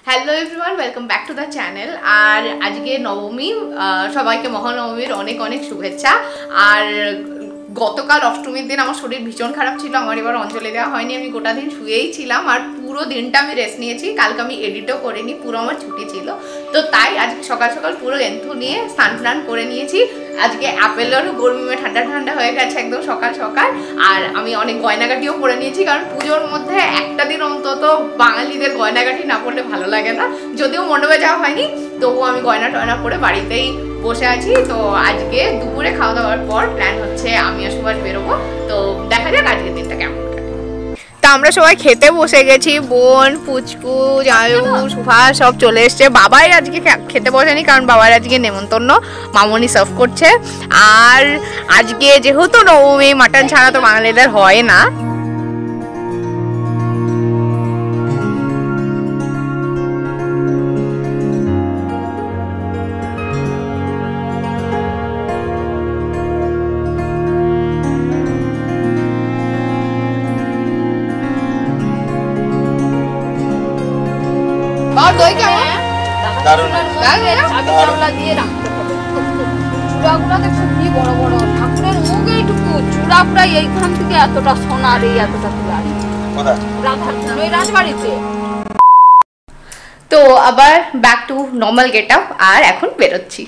Hello everyone, welcome back to the channel. আর আজকে নবমী, সবাইকে মহানবমীর অনেক অনেক শুভেচ্ছা। আর গতকাল অষ্টমীর দিন আমার শরীর ভীষণ খারাপ ছিল, আমার এবার অঞ্জলি দেওয়া হয়নি, আমি গোটা দিন শুয়েই ছিলাম আর পুরো দিনটা আমি রেস্ট নিয়েছি। কালকে আমি এডিটও করিনি, পুরো আমার ছুটি ছিল। তো তাই আজকে সকাল সকাল পুরো এন্থু নিয়ে স্নান করে নিয়েছি। আজকে আপেলেরও গরমে ঠান্ডা ঠান্ডা হয়ে গেছে একদম সকাল সকাল। আর আমি অনেক গয়নাগাটিও পরে নিয়েছি, কারণ পুজোর মধ্যে একটা দিন অন্তত বাঙালিদের গয়নাগাটি না পরলে ভালো লাগে না। যদিও মণ্ডপে যাওয়া হয়নি, তবুও আমি গয়না টয়না পরে বাড়িতেই বসে আছি। তো আজকে দুপুরে খাওয়া দাওয়ার পর প্ল্যান হচ্ছে আমি আর সুভাষ বেরোবো। তো দেখা যাক আজকের দিনটা কেমন। তা আমরা সবাই খেতে বসে গেছি, বোন, পুচকু, জায়ু, সুভাষ সব চলে এসছে। বাবাই আজকে খেতে বসেনি, কারণ বাবার আজকে নেমন্তন্ন, মামনি সার্ভ করছে। আর আজকে যেহেতু নবমী, মাটন ছাড়া তো বাঙালিদের হয় না। দই কেমন? দারুণ। চাউলা দিয়ে রাখতে হবে। চূড়াগুলো দেখছো কি বড় বড়, ঠাকুরের মুখ এইটুকু, চূড়া প্রায় এইখান থেকে এতটা সোনার, এই এতটা চূড়া। রাজবাড়িতে। তো আবার back to normal get up, আর এখন বেরোচ্ছি।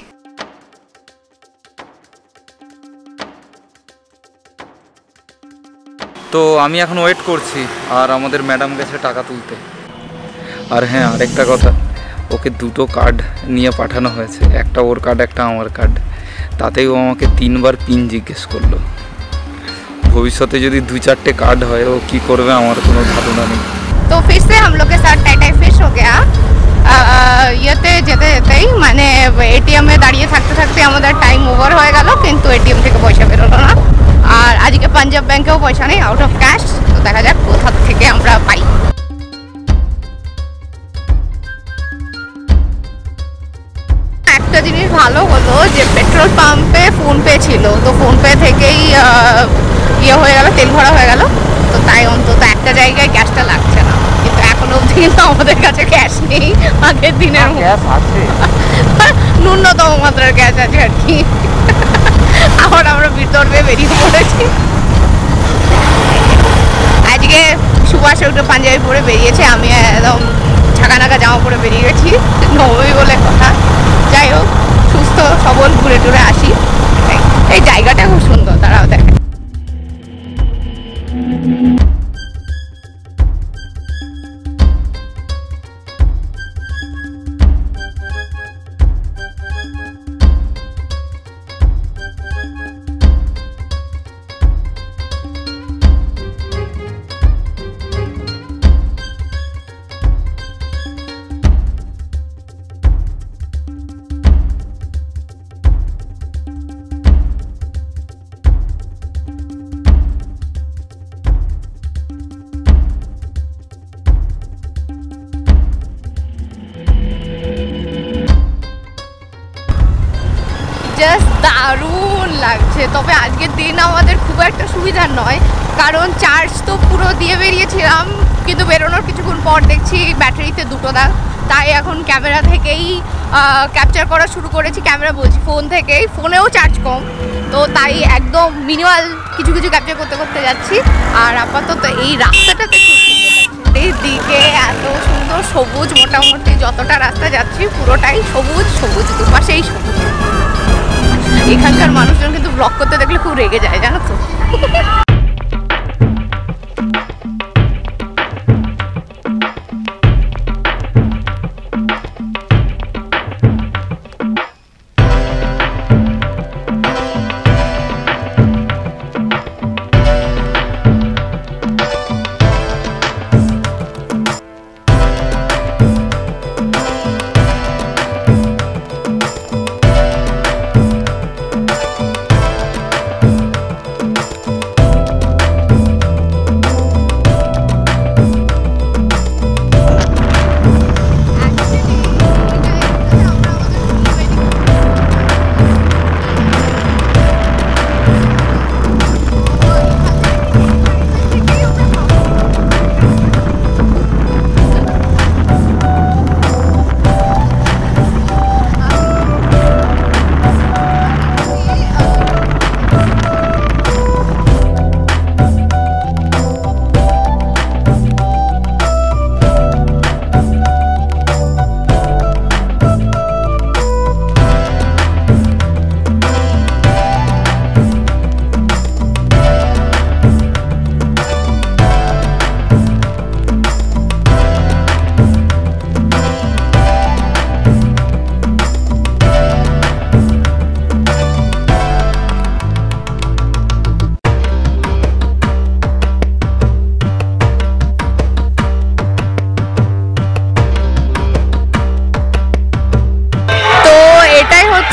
তো আমি এখন ওয়েট করছি, আর আমাদের ম্যাডাম গেছে টাকা তুলতে। আর হ্যাঁ, আরেকটা কথা, ওকে দুটো কার্ড নিয়ে পাঠানো হয়েছে, একটা ওর কার্ড একটা আমার কার্ড। তাতেই ও আমাকে 3বার পিন জিজ্ঞেস করলো। ভবিষ্যতে যদি 2-4টে কার্ড হয় ও কি করবে আমার কোনো ধারণা নেই। তো फिर से हम लोग के साथ टाइटाई फिश हो गया। ইয়েতে যেতে যেতেই মানে এটিএমে দাঁড়িয়ে থাকতে থাকতে আমাদের টাইম ওভার হয়ে গেল, কিন্তু এটিএম থেকে পয়সা বেরোলো না। আর আজকে পাঞ্জাব ব্যাংকেও পয়সা নেই, আউট অফ ক্যাশ। তো দেখা যাক কোথা থেকে আমরা পাই। একটা জিনিস ভালো হলো যে পেট্রোল পাম্পে ফোনপে ছিল, তো ফোনপে থেকেই ইয়ে হয়ে গেল, তেল ভরা হয়ে গেল। তো তাই অন্তত একটা জায়গায় গ্যাসটা লাগছে না। কিন্তু এখনো অবধি কিন্তু আমাদের কাছে ক্যাশ নেই আগের দিনের ন্যূনতম মাত্রার গ্যাস আছে আর কি। আবার আমরা বিতর্কে বেরিয়ে পড়েছি। আজকে সুভাষ একটু পাঞ্জাবি পরে বেরিয়েছে, আমি একদম ঝাঁকানাকা জামা পরে বেরিয়ে গেছি, নবমী বলে কথা। যাই হোক, সুস্থ সবল ঘুরে টুরে আসি। এই জায়গাটা খুব সুন্দর, তারাও দেখে। জাস্ট দারুণ লাগছে। তবে আজকের দিন আমাদের খুব একটা সুবিধা নয়, কারণ চার্জ তো পুরো দিয়ে বেরিয়েছিলাম, কিন্তু বেরোনোর কিছুক্ষণ পর দেখছি ব্যাটারিতে 2টো দাগ। তাই এখন ক্যামেরা থেকেই ক্যাপচার করা শুরু করেছি, ক্যামেরা বলছি ফোন থেকেই, ফোনেও চার্জ কম। তো তাই একদম মিনিমাল কিছু কিছু ক্যাপচার করতে করতে যাচ্ছি। আর আপাতত এই রাস্তাটাতে খুব সুন্দর লাগছে, এই দিকে এত সুন্দর সবুজ, মোটামুটি যতটা রাস্তা যাচ্ছি পুরোটাই সবুজ সবুজ, দুপাশেই সবুজ। এখানকার মানুষজন কিন্তু ব্লগ করতে দেখলে খুব রেগে যায়, জানো তো।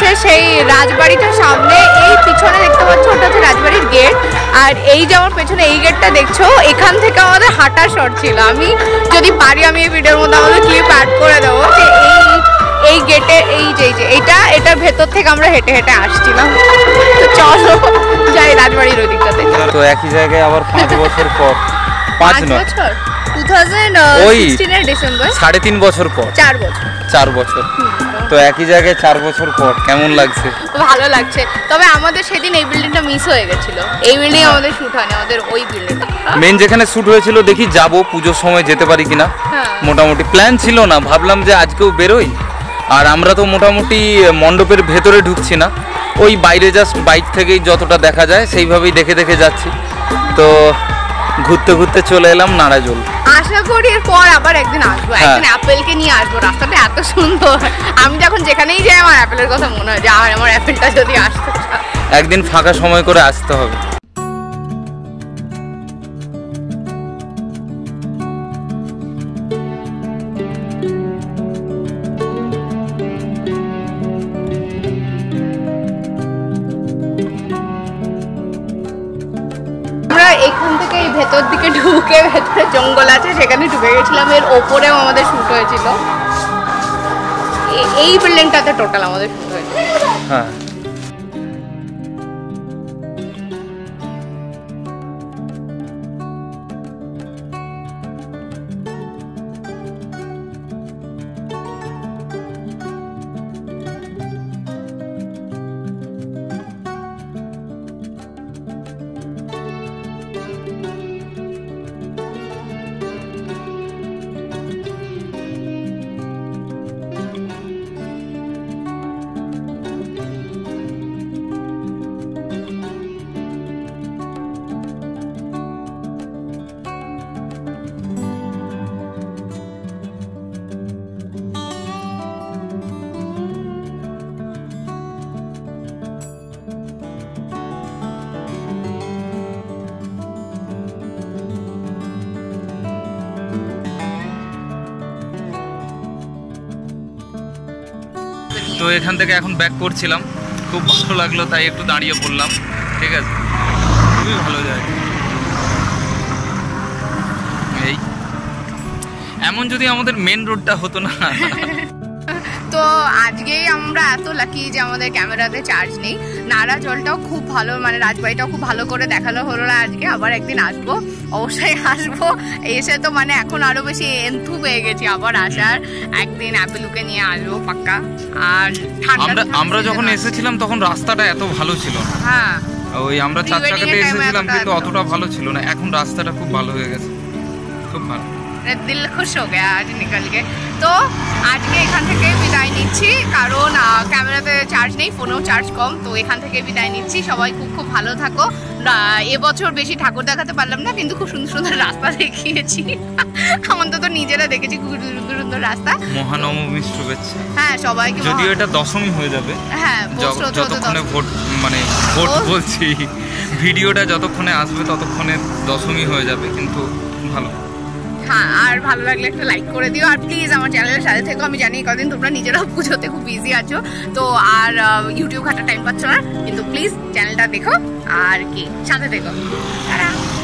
হচ্ছে সেই রাজবাড়িটার সামনে, এই পিছনে দেখতে পাচ্ছ ওটা হচ্ছে রাজবাড়ির গেট। আর এই যে আমার পেছনে এই গেটটা দেখছো, এখান থেকে আমাদের হাঁটা শর্ট ছিল। আমি যদি পারি আমি এই ভিডিওর মধ্যে আমাদের ক্লিপ অ্যাড করে দেবো যে এই গেটে এই যে এটার ভেতর থেকে আমরা হেঁটে হেঁটে আসছিলাম। তো চলো যাই রাজবাড়ির ওই দিকটাতে। তো একই জায়গায় আবার 5 বছর পর, 5 বছর 2016 ডিসেম্বর, 3.5 বছর পর, 4 বছর তো একই জায়গায় 4 বছর পর কেমন লাগছে? ভালো লাগছে। তবে আমাদের সেদিন এই বিল্ডিংটা মিস হয়ে গেছিল, এই বিল্ডিং আমাদের শুট হয়নি, আমাদের ওই বিল্ডিংটা মেন যেখানে শুট হয়েছিল। দেখি যাব পুজোর সময় যেতে পারি কিনা। মোটামুটি প্ল্যান ছিল না, ভাবলাম যে আজকেও বেরোই। আর আমরা তো মোটামুটি মণ্ডপের ভেতরে ঢুকছি না, ওই বাইরে জাস্ট বাইক থেকেই যতটা দেখা যায় সেইভাবেই দেখে দেখে যাচ্ছি। তো ঘুরতে ঘুরতে চলে এলাম নারাজল। আশা করি এরপর আবার একদিন আসবো, একদিন অ্যাপেলকে নিয়ে আসবো। রাস্তাটা এত সুন্দর, আমি যখন যেখানেই যাই আমার অ্যাপেলের কথা মনে হয় যে আমার অ্যাপেলটা যদি আসতো। একদিন ফাঁকা সময় করে আসতে হবে। এখান থেকে এই ভেতর দিকে ঢুকে, ভেতরে জঙ্গল আছে সেখানে ঢুকে গেছিলাম। এর ওপরেও আমাদের শুট হয়েছিল, এই বিল্ডিংটাতে টোটাল আমাদের শুট হয়েছিল। হ্যাঁ তো এখান থেকে এখন ব্যাক করছিলাম, খুব ভালো লাগলো তাই একটু দাঁড়িয়ে পড়লাম। ঠিক আছে, খুবই ভালো জায়গা। এই এমন যদি আমাদের মেন রোডটা হতো না। তো আজকেই আমরা এত লাকি যে আমাদের ক্যামেরাতে চার্জ নেই। নারা জলটাও খুব ভালো, মানে রাজবাড়িটাও খুব ভালো করে দেখানো হলো না আজকে। আবার একদিন আসবো, অবশ্যই আসবো। এসে তো মানে এখন আরো বেশি এন্থু পেয়ে গেছি আবার আসার। একদিন অ্যাপেলুকে নিয়ে আসবো পাক্কা। আর আমরা যখন এসেছিলাম তখন রাস্তাটা এত ভালো ছিল না। হ্যাঁ, ওই আমরা 4 চাকাতে এসেছিলাম কিন্তু অতটা ভালো ছিল না। এখন রাস্তাটা খুব ভালো হয়ে গেছে, খুব ভালো। দিল খুশ হয়ে গেছে আজ নিকল কে। তো আজকে এখান থেকে বিদায় নিচ্ছি, কারণ ক্যামেরাতে চার্জ নেই, ফোনেও চার্জ কম। তো এখান থেকে বিদায় নিচ্ছি। সবাই খুব খুব ভালো থাকো। এবছর বেশি ঠাকুর দেখাতে পারলাম না, কিন্তু খুব সুন্দর সুন্দর রাস্তা দেখিয়েছি। অন্তত নিজেরা দেখেছি খুব সুন্দর সুন্দর রাস্তা। মহানবমীর শুভেচ্ছা। হ্যাঁ সবাইকে। যদিও এটা দশমী হয়ে যাবে, হ্যাঁ যতক্ষণে ভোট বলছি, ভিডিওটা যতক্ষণে আসবে ততক্ষণে দশমী হয়ে যাবে, কিন্তু ভালো। হ্যাঁ, আর ভালো লাগলে একটা লাইক করে দিও। আর প্লিজ আমার চ্যানেলের সাথে থেকো। আমি জানি কদিন তোমরা নিজেরাও পুজোতে খুব বিজি আছো, তো আর ইউটিউব ঘাটা টাইম পাচ্ছ না, কিন্তু প্লিজ চ্যানেলটা দেখো আর কি সাথে থেকো।